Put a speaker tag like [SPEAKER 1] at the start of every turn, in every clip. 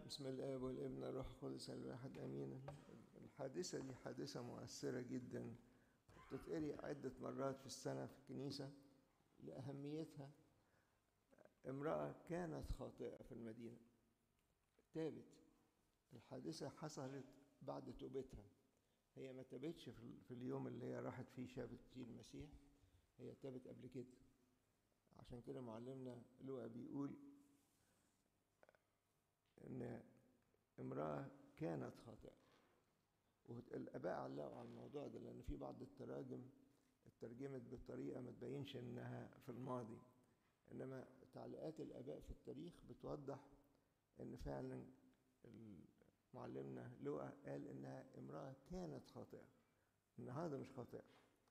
[SPEAKER 1] بسم الآب والابن والروح القدس الواحد آمين. الحادثة دي حادثة مؤثرة جدا، بتتقري عدة مرات في السنة في الكنيسة لأهميتها. امرأة كانت خاطئة في المدينة تابت. الحادثة حصلت بعد توبتها، هي ما تابتش في اليوم اللي هي راحت فيه شافت فيه المسيح، هي تابت قبل كده. عشان كده معلمنا لوقا بيقول إن امرأة كانت خاطئة، والآباء علقوا على الموضوع ده لأن في بعض التراجم اترجمت بطريقة ما تبينش إنها في الماضي، إنما تعليقات الآباء في التاريخ بتوضح إن فعلا معلمنا لوقا قال إنها امرأة كانت خاطئة، النهارده مش خاطئة،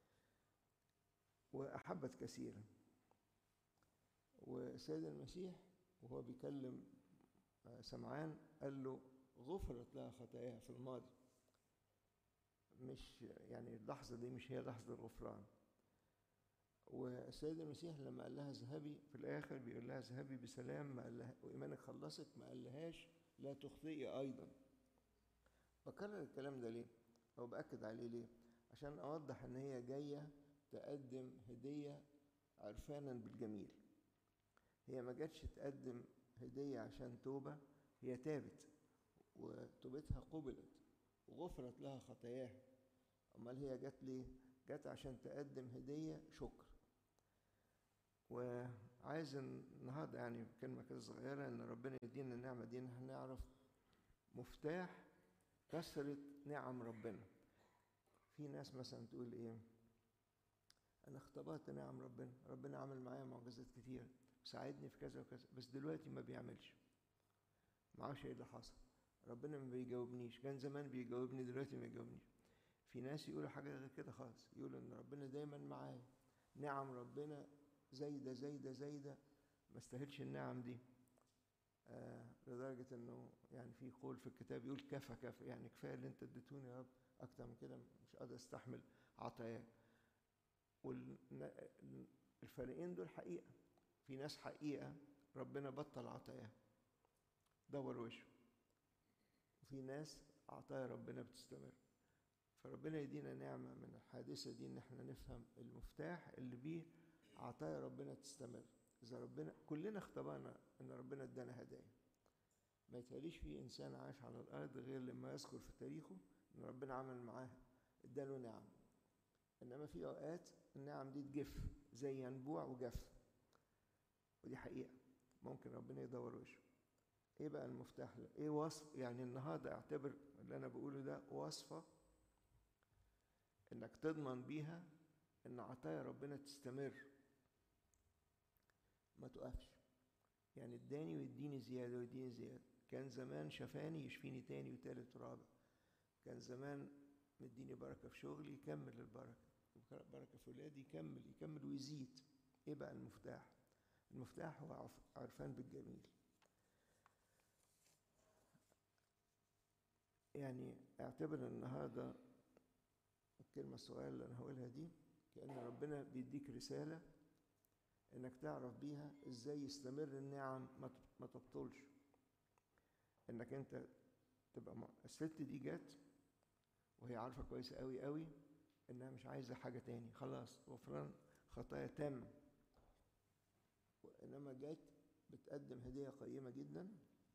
[SPEAKER 1] وأحبت كثيرا. والسيد المسيح وهو بيكلم سمعان قال له غفرت لها خطاياها في الماضي، مش يعني اللحظة دي مش هي لحظة الغفران. والسيد المسيح لما قال لها اذهبي في الآخر بيقول لها اذهبي بسلام، ما قال لها وإيمانك خلصك، ما قالهاش لا تخطئي أيضا. بكرر الكلام ده ليه أو بأكد عليه ليه؟ عشان أوضح إن هي جاية تقدم هدية عرفانا بالجميل. هي ما جاتش تقدم هدية عشان توبة، هي تابت وتوبتها قبلت وغفرت لها خطاياها. أمال هي جات ليه؟ جات عشان تقدم هدية شكر. وعايز النهارده يعني كلمة كده صغيرة إن ربنا يدينا النعمة دي إن احنا نعرف مفتاح كثرة نعم ربنا. في ناس مثلا تقول إيه؟ أنا اختبرت نعم ربنا، ربنا عمل معايا معجزات كتير، ساعدني في كذا وكذا، بس دلوقتي ما بيعملش. معرفش إيه اللي حصل، ربنا ما بيجاوبنيش، كان زمان بيجاوبني دلوقتي ما بيجاوبنيش. في ناس يقولوا حاجة غير كده خالص، يقولوا إن ربنا دايما معايا، نعم ربنا زايدة زايدة زايدة، ما استاهلش النعم دي. لدرجة إنه يعني في قول في الكتاب يقول كفى كفى، يعني كفاية اللي أنت اديتوني يا رب، أكتر من كده مش قادر أستحمل عطاياك. والفريقين دول حقيقة، في ناس حقيقة ربنا بطل عطاياها دور وشه، وفي ناس عطايا ربنا بتستمر. فربنا يدينا نعمة من الحادثة دي إن احنا نفهم المفتاح اللي بيه عطايا ربنا تستمر. إذا ربنا كلنا اختبرنا إن ربنا ادانا هدايا، ما يتهيأليش في إنسان عاش على الأرض غير لما يذكر في تاريخه إن ربنا عمل معاه اداله نعم. إنما في أوقات النعم دي تجف زي ينبوع وجف، ودي حقيقة ممكن ربنا يدور وشه. إيه بقى المفتاح؟ إيه وصف؟ يعني النهاردة اعتبر اللي أنا بقوله ده وصفة إنك تضمن بيها إن عطايا ربنا تستمر ما تقفش. يعني اداني ويديني زيادة ويديني زيادة. كان زمان شفاني يشفيني تاني وتالت ورابع. كان زمان مديني بركة في شغلي يكمل البركة، بركة في ولادي يكمل ويزيد. إيه بقى المفتاح؟ المفتاح هو عرفان بالجميل. يعني اعتبر النهارده الكلمة الصغيرة اللي أنا هقولها دي كأن ربنا بيديك رسالة إنك تعرف بيها إزاي يستمر النعم ما تبطلش. إنك أنت تبقى الست دي جت وهي عارفة كويس قوي قوي إنها مش عايزة حاجة تاني، خلاص غفران خطايا تم. وإنما جت بتقدم هدية قيمة جدا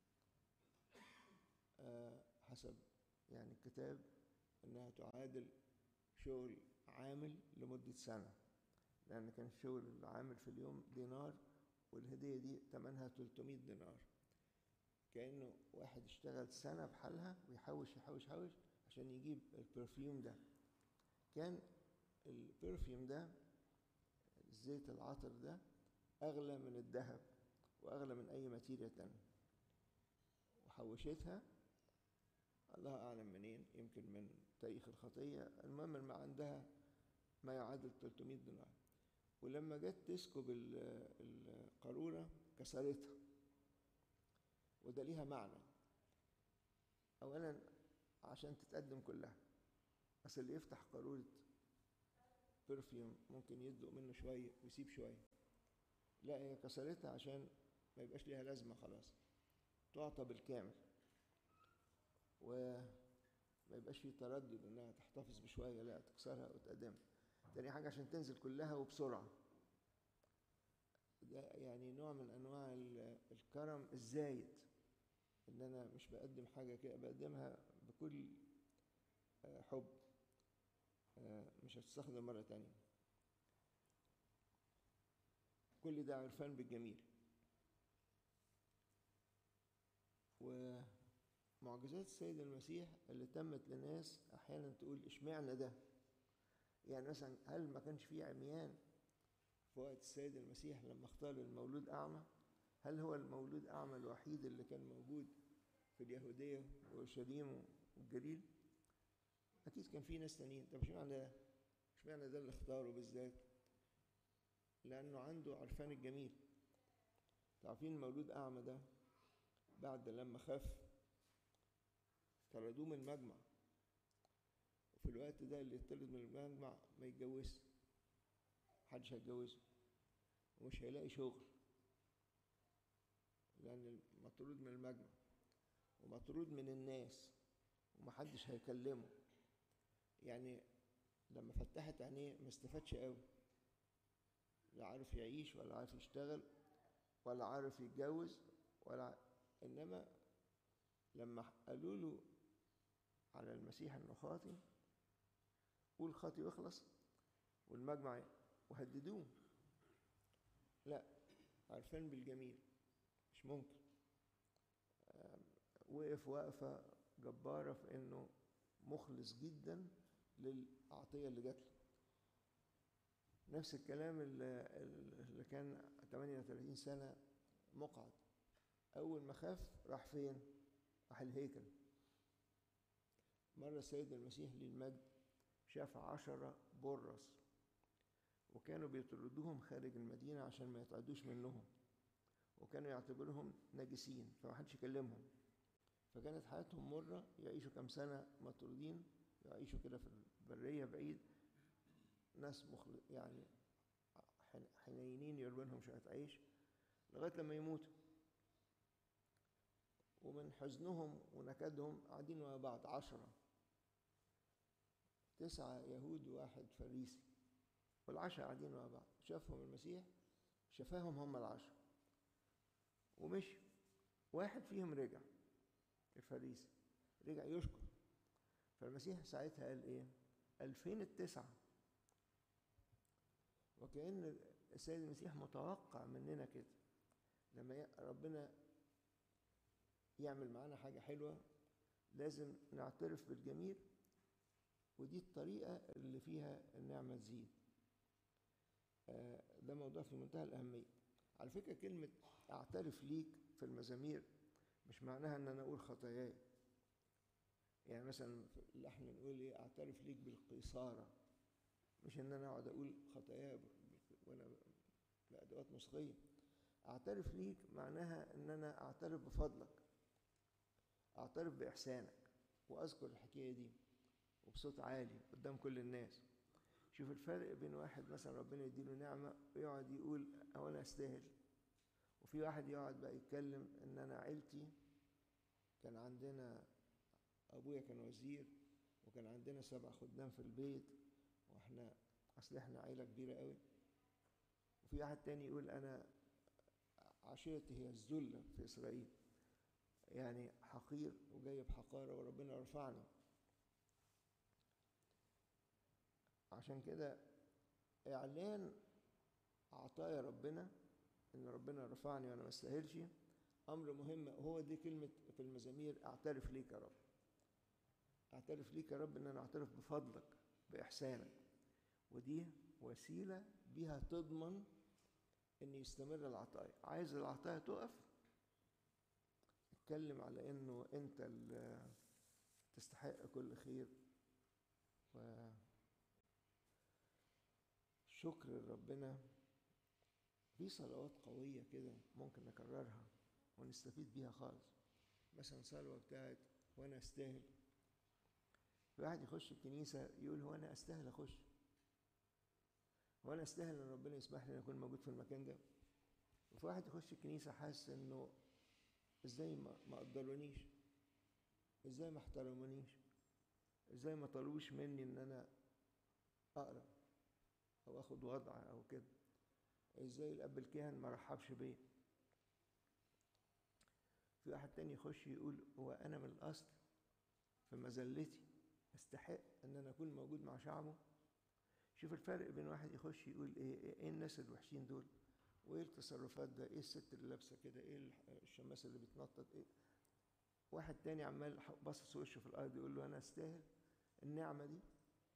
[SPEAKER 1] حسب يعني الكتاب إنها تعادل شغل عامل لمدة سنة، لأن كان شغل العامل في اليوم دينار، والهدية دي تمنها 300 دينار. كأنه واحد اشتغل سنة بحالها ويحوش يحوش يحوش عشان يجيب البرفيوم ده. كان البرفيوم ده الزيت العطر ده أغلى من الذهب وأغلى من أي ماتيريا تانية، وحوشتها الله أعلم منين، يمكن من تاريخ الخطية. المهم ما عندها ما يعادل 300 دينار. ولما جت تسكب القارورة كسرتها، وده ليها معنى. أولا عشان تتقدم كلها، بس اللي يفتح قارورة برفيوم ممكن يدلق منه شوية ويسيب شوية، لا هي كسرتها عشان ما يبقاش ليها لازمة، خلاص تعطى بالكامل. وما يبقاش فيه تردد انها تحتفظ بشويه، لا تكسرها وتقدمها. تاني حاجه عشان تنزل كلها وبسرعه. ده يعني نوع من انواع الكرم الزايد، ان انا مش بقدم حاجه كده، بقدمها بكل حب، مش هتستخدم مره تانية. كل ده عرفان بالجميل. ومعجزات السيد المسيح اللي تمت لناس احيانا تقول اشمعنى ده؟ يعني مثلا هل ما كانش فيه عميان في وقت السيد المسيح لما اختار المولود اعمى؟ هل هو المولود اعمى الوحيد اللي كان موجود في اليهوديه واورشليم والجليل؟ اكيد كان في ناس تانيين. طب اشمعنى ده اللي اختاره بالذات؟ لانه عنده عرفان الجميل. عارفين المولود اعمى ده بعد لما خف طردوه من المجمع، وفي الوقت ده اللي يطرد من المجمع ما يتجوزش، محدش هيتجوزه ومش هيلاقي شغل، لأن مطرود من المجمع ومطرود من الناس ومحدش هيكلمه. يعني لما فتحت عينيه ما استفادش قوي، لا عارف يعيش ولا عارف يشتغل ولا عارف يتجوز إنما لما قالوا له على المسيح انه خاطي، قول خاطي واخلص، والمجمع وهددوه، لا عارفين بالجميل مش ممكن. وقف وقفة جبارة في انه مخلص جدا للعطية اللي جات له. نفس الكلام اللي كان 38 سنة مقعد، اول ما خاف راح فين؟ راح الهيكل. مرة السيد المسيح للمجد شاف 10 برص وكانوا بيطردوهم خارج المدينة عشان ما يتعدوش منهم، وكانوا يعتبرهم نجسين فما حدش يكلمهم. فكانت حياتهم مرة، يعيشوا كام سنة مطرودين، يعيشوا كده في البرية بعيد، ناس يعني حنينين يروا لهم شوية عيش لغاية لما يموتوا. ومن حزنهم ونكدهم قاعدين مع بعض 10، 9 يهود وواحد فريسي، وال10 قاعدين مع بعض. شافهم المسيح، شفاهم هم ال10 ومشي. واحد فيهم رجع، الفريسي رجع يشكر. فالمسيح ساعتها قال ايه؟ قال فين ال9؟ وكأن السيد المسيح متوقع مننا كده، لما ربنا يعمل معانا حاجة حلوة لازم نعترف بالجميل، ودي الطريقة اللي فيها النعمة تزيد. ده موضوع في منتهى الأهمية. على فكرة كلمة أعترف ليك في المزامير مش معناها أن أنا أقول خطاياي. يعني مثلا اللي احنا نقول إيه؟ أعترف ليك بالقيصارة، مش أن أنا أقعد أقول خطاياي وأنا بأدوات موسيقية. أعترف ليك معناها أن أنا أعترف بفضلك، أعترف بإحسانك، وأذكر الحكاية دي وبصوت عالي قدام كل الناس. شوف الفرق بين واحد مثلا ربنا يديله نعمة ويقعد يقول أو أنا أستاهل، وفي واحد يقعد بقى يتكلم إن أنا عيلتي كان عندنا أبويا كان وزير وكان عندنا 7 خدام في البيت وإحنا أصل إحنا عيلة كبيرة قوي. وفي واحد تاني يقول أنا عشيرتي هي الذلة في إسرائيل، يعني حقير وجاي بحقارة وربنا رفعني. عشان كده إعلان عطايا ربنا إن ربنا رفعني وأنا ما استاهلش أمر مهم. هو دي كلمة في المزامير أعترف ليك يا رب. أعترف ليك يا رب إن أنا أعترف بفضلك بإحسانك، ودي وسيلة بيها تضمن إن يستمر العطايا. عايز العطايا تقف، اتكلم على إنه أنت اللي تستحق كل خير، وشكر ربنا. في صلوات قوية كده ممكن نكررها ونستفيد بيها خالص. مثلا صلوة بتاعت وأنا أستاهل. واحد يخش الكنيسة يقول هو أنا أستاهل أخش، هو أنا أستاهل إن ربنا يسمح لي أن أكون موجود في المكان ده. وفي واحد يخش الكنيسة حاسس إنه إزاي ما قدرونيش، ازاي ما احترمونيش؟ ازاي ما طلبوش مني ان انا اقرا او اخد وضع او كده؟ ازاي الاب الكاهن ما رحبش بيا؟ في واحد تاني يخش يقول هو انا من الاصل في مذلتي استحق ان انا اكون موجود مع شعبه؟ شوف الفرق بين واحد يخش يقول ايه الناس الوحشين دول، وايه التصرفات ده، ايه الست اللي لابسه كده، ايه الشماسه اللي بتنطط، ايه. واحد تاني عمال باصص وشه في الارض يقول له انا استاهل النعمه دي.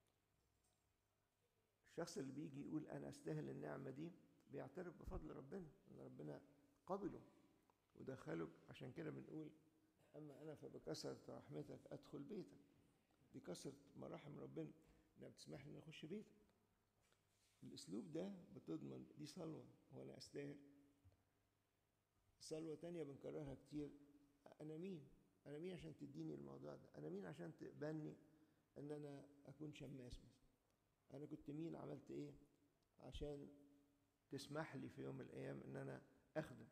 [SPEAKER 1] الشخص اللي بيجي يقول انا استاهل النعمه دي بيعترف بفضل ربنا، ان ربنا قبله ودخله. عشان كده بنقول اما انا فبكثرة رحمتك ادخل بيتك. دي كثرة مراحم ربنا انها بتسمح لي ان اخش بيتك. الاسلوب ده بتضمن دي صلوه، هو انا استاهل. صلوه تانية بنكررها كتير، انا مين؟ انا مين عشان تديني الموضوع ده؟ انا مين عشان تقبلني ان انا اكون شماس مثلا؟ انا كنت مين؟ عملت ايه عشان تسمح لي في يوم من الايام ان انا اخدم؟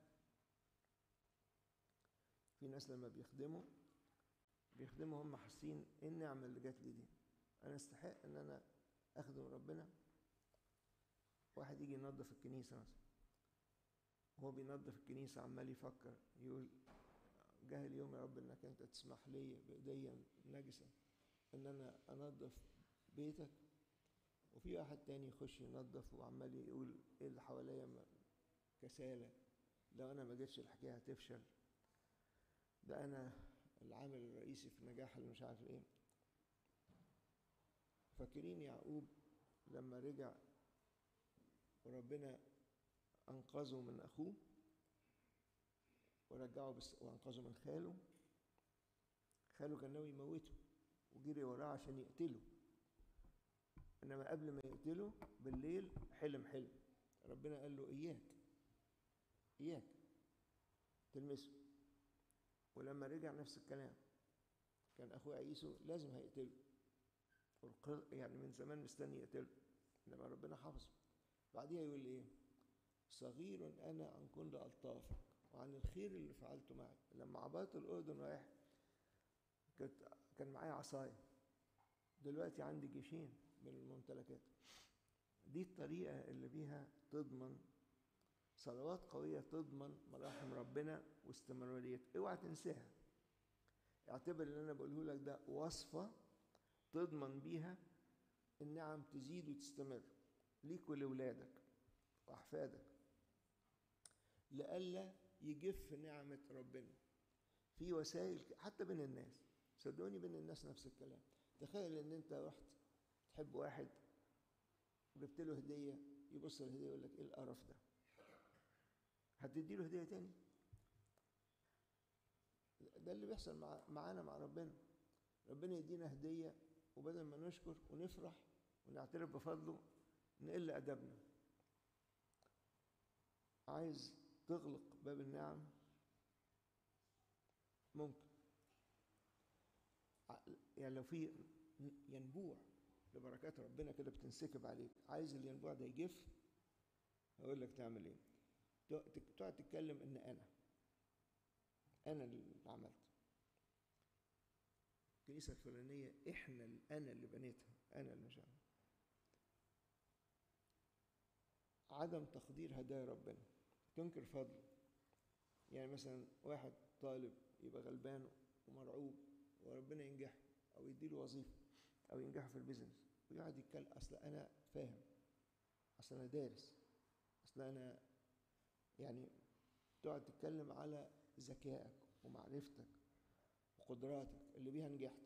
[SPEAKER 1] في ناس لما بيخدموا هم حاسين ايه النعمه اللي جات لي دي؟ انا استحق ان انا اخدم ربنا. واحد يجي ينظف الكنيسه مثلا، هو بينظف الكنيسه عمال يفكر يقول جه اليوم يا رب انك انت تسمح لي بايديا نجسه ان انا انظف بيتك. وفي واحد تاني يخش ينظف وعمال يقول ايه اللي حواليا كسالة، لو انا ما جيتش الحكايه هتفشل، ده انا العامل الرئيسي في نجاح اللي مش عارف ايه. فاكرين يعقوب لما رجع وربنا انقذه من اخوه ورجعه وانقذه من خاله. خاله كان ناوي يموته وجري وراه عشان يقتله، انما قبل ما يقتله بالليل حلم ربنا قال له اياك تلمسه. ولما رجع نفس الكلام، كان اخوه عيسو لازم هيقتله، يعني من زمان مستني يقتله، انما ربنا حافظه. بعديها يقول ايه؟ صغير انا عن كل الطافك وعن الخير اللي فعلته معي. لما عبرت الاردن رايح كان معايا عصايه، دلوقتي عندي جيشين من الممتلكات. دي الطريقه اللي بيها تضمن صلوات قويه، تضمن مراحم ربنا واستمراريته. اوعى تنساها، اعتبر اللي انا بقوله لك ده وصفه تضمن بيها النعم تزيد وتستمر ليك ولولادك واحفادك، لئلا يجف نعمه ربنا. في وسائل حتى بين الناس، صدقوني بين الناس نفس الكلام. تخيل ان انت رحت تحب واحد وجبت له هديه، يبص الهديه يقول لك ايه القرف ده؟ هتدي له هديه تاني؟ ده اللي بيحصل معانا مع ربنا. ربنا يدينا هديه وبدل ما نشكر ونفرح ونعترف بفضله نقل ادبنا. عايز تغلق باب النعم؟ ممكن، يعني لو في ينبوع لبركات ربنا كده بتنسكب عليك، عايز الينبوع ده يجف، هقول لك تعمل ايه؟ تقعد تتكلم ان انا اللي عملت الكنيسه الفلانيه، انا اللي بنيتها، انا اللي مش عارف. عدم تقدير هدايا ربنا، تنكر فضله. يعني مثلا واحد طالب يبقى غلبان ومرعوب وربنا ينجحه او يديله وظيفه او ينجحه في البيزنس، ويقعد يتكلم اصل انا فاهم، اصل انا دارس، اصل انا يعني تقعد تتكلم على ذكائك ومعرفتك وقدراتك اللي بيها نجحت.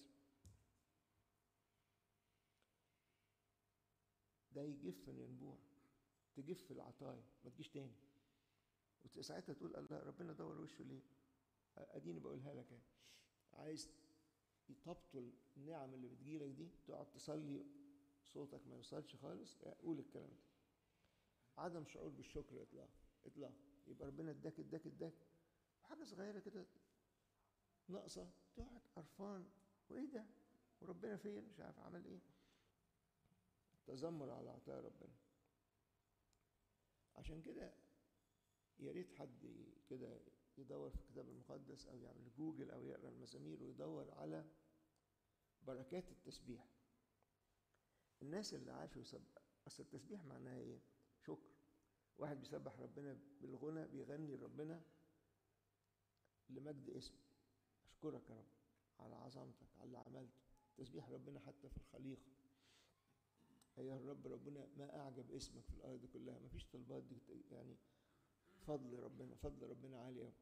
[SPEAKER 1] ده يجف الينبوع، تجف العطايا، ما تجيش تاني. وساعتها تقول الله ربنا دور وشه ليه؟ اديني بقولها لك اهي. عايز تبطل النعم اللي بتجيلك دي، تقعد تصلي صوتك ما يوصلش خالص، قول الكلام ده. عدم شعور بالشكر اطلاق. يبقى ربنا اداك حاجه صغيره كده ناقصه، تقعد قرفان وايه ده؟ وربنا فين؟ مش عارف عمل ايه. تذمر على عطايا ربنا. عشان كده يا ريت حد كده يدور في الكتاب المقدس أو يعمل جوجل أو يقرأ المزامير ويدور على بركات التسبيح. الناس اللي عاشوا أصل التسبيح معناها إيه؟ شكر. واحد بيسبح ربنا بالغنى، بيغني ربنا لمجد اسمه. أشكرك يا رب على عظمتك، على اللي عملته. تسبيح ربنا حتى في الخليقة، أيها الرب ربنا ما أعجب اسمك في الأرض كلها. مفيش طلبات دي يعني. فضل ربنا عالي أوي.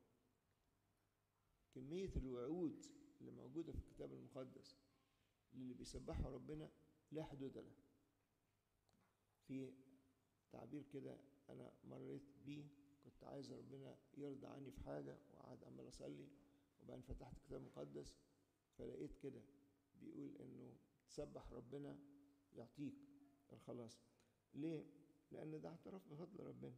[SPEAKER 1] كمية الوعود اللي موجودة في الكتاب المقدس اللي بيسبحوا ربنا لا حدود لها. في تعبير كده أنا مريت بيه، كنت عايز ربنا يرضى عني في حاجة وقعد عمال أصلي، وبعدين فتحت الكتاب المقدس فلقيت كده بيقول إنه تسبح ربنا يعطيك الخلاص. ليه؟ لأن ده اعتراف بفضل ربنا.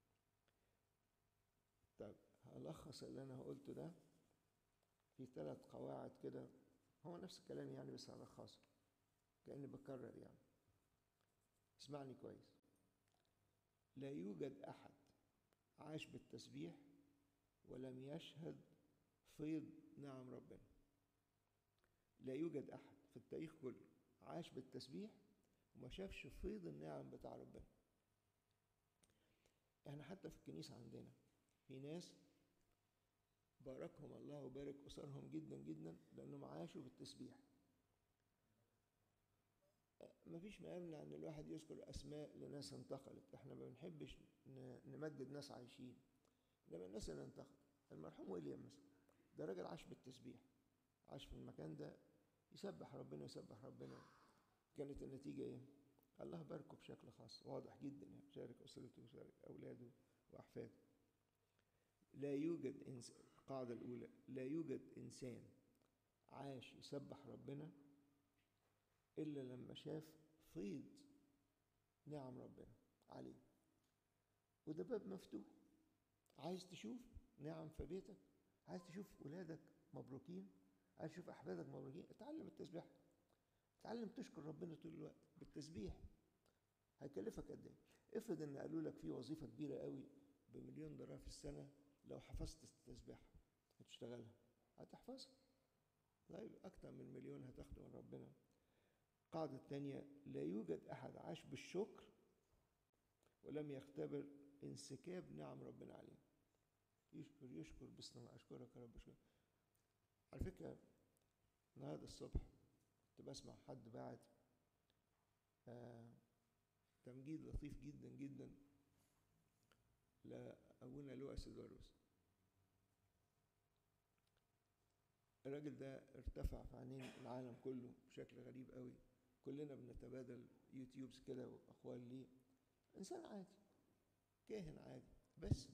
[SPEAKER 1] طب هلخص اللي أنا قلته ده في 3 قواعد كده، هو نفس الكلام يعني بس هلخصه كأني بكرر يعني. اسمعني كويس. لا يوجد أحد عاش بالتسبيح ولم يشهد فيض نعم ربنا. لا يوجد أحد في التاريخ كله عاش بالتسبيح وما شافش فيض النعم بتاع ربنا. احنا حتى في الكنيسة عندنا في ناس باركهم الله وبارك أسرهم جدا جدا لأنهم عاشوا بالتسبيح. مفيش ما يمنع ان الواحد يذكر اسماء لناس انتقلت. احنا ما بنحبش نمجد ناس عايشين، انما الناس اللي انتقلت. المرحوم ويليام مثلا، ده راجل عاش بالتسبيح، عاش في المكان ده يسبح ربنا يسبح ربنا. كانت النتيجة ايه؟ الله باركه بشكل خاص واضح جدا يعني، شارك اسرته وشارك اولاده واحفاده. لا يوجد القاعدة الاولى، لا يوجد انسان عاش يسبح ربنا إلا لما شاف فيض نعم ربنا عليه. وده باب مفتوح. عايز تشوف نعم في بيتك، عايز تشوف ولادك مبروكين، عايز تشوف أحفادك مبروكين، اتعلم التسبيح. اتعلم تشكر ربنا طول الوقت بالتسبيح. هيكلفك قد ايه؟ افرض ان قالوا لك في وظيفة كبيرة قوي ب$1,000,000 في السنة، لو حفظت التسبيح هتشتغلها، هتحفظها. طيب أكتر من 1,000,000 هتاخده من ربنا. القاعدة الثانية، لا يوجد أحد عاش بالشكر ولم يختبر انسكاب نعم ربنا عليه. يشكر باستمرار. أشكرك يا رب أشكرك. على فكرة النهارده الصبح كنت بسمع حد بعت تمجيد لطيف جدا جدا لأبونا لوقا سيداروس. الراجل ده ارتفع في عينين العالم كله بشكل غريب قوي. كلنا بنتبادل يوتيوبز كده وأقوال ليه. إنسان عادي، كاهن عادي، بس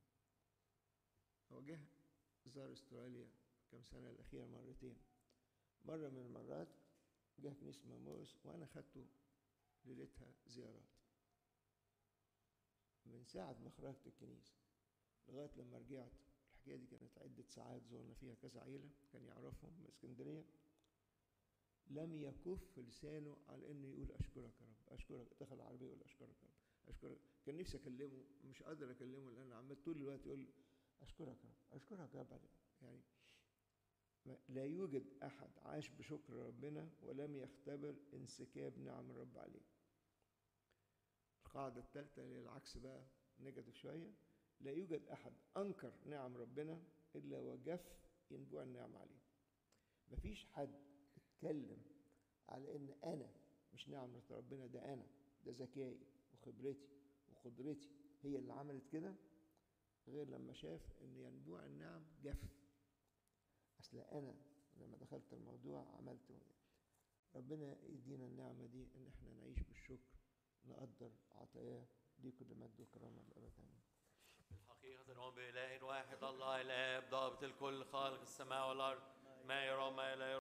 [SPEAKER 1] هو جه زار استراليا كم سنة الأخيرة مرتين. مرة من المرات جه كنيسة ماموس وأنا خدته ليلتها زيارات. من ساعة ما خرجت الكنيسة لغاية لما رجعت، الحكاية دي كانت عدة ساعات زورنا فيها كذا عيلة كان يعرفهم من اسكندرية. لم يكف لسانه على انه يقول اشكرك يا رب اشكرك. دخل العربيه يقول اشكرك يا رب اشكرك. كان نفسي اكلمه، مش قادر اكلمه لان عمال طول الوقت يقول اشكرك يا رب اشكرك يا رب. يعني لا يوجد احد عاش بشكر ربنا ولم يختبر انسكاب نعم الرب عليه. القاعده الثالثه اللي العكس بقى، نيجاتيف شويه، لا يوجد احد انكر نعم ربنا الا وجف ينبوع النعم عليه. مفيش حد اتكلم على ان انا مش نعمة ربنا، ده انا، ده ذكائي وخبرتي وقدرتي هي اللي عملت كده، غير لما شاف ان ينبوع النعم جف. اصل انا لما دخلت الموضوع عملت. ربنا يدينا النعمة دي ان احنا نعيش بالشكر، نقدر عطاياه. دي كل مجد وكرامة للأبد. آمين.
[SPEAKER 2] الحقيقة نؤمن بإله واحد الله الآب ضابط الكل خالق السماء والأرض، ما يرى ما لا يرى.